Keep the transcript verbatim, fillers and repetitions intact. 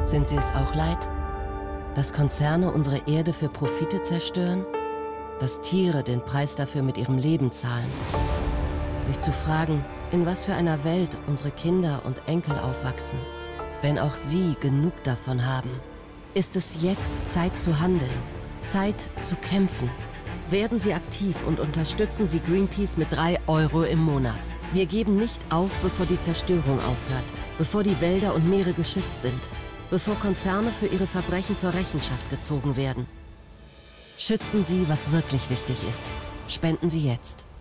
Sind Sie es auch leid, dass Konzerne unsere Erde für Profite zerstören? Dass Tiere den Preis dafür mit ihrem Leben zahlen? Sich zu fragen, in was für einer Welt unsere Kinder und Enkel aufwachsen, wenn auch sie genug davon haben. Ist es jetzt Zeit zu handeln, Zeit zu kämpfen? Werden Sie aktiv und unterstützen Sie Greenpeace mit drei Euro im Monat. Wir geben nicht auf, bevor die Zerstörung aufhört, bevor die Wälder und Meere geschützt sind, bevor Konzerne für ihre Verbrechen zur Rechenschaft gezogen werden. Schützen Sie, was wirklich wichtig ist. Spenden Sie jetzt.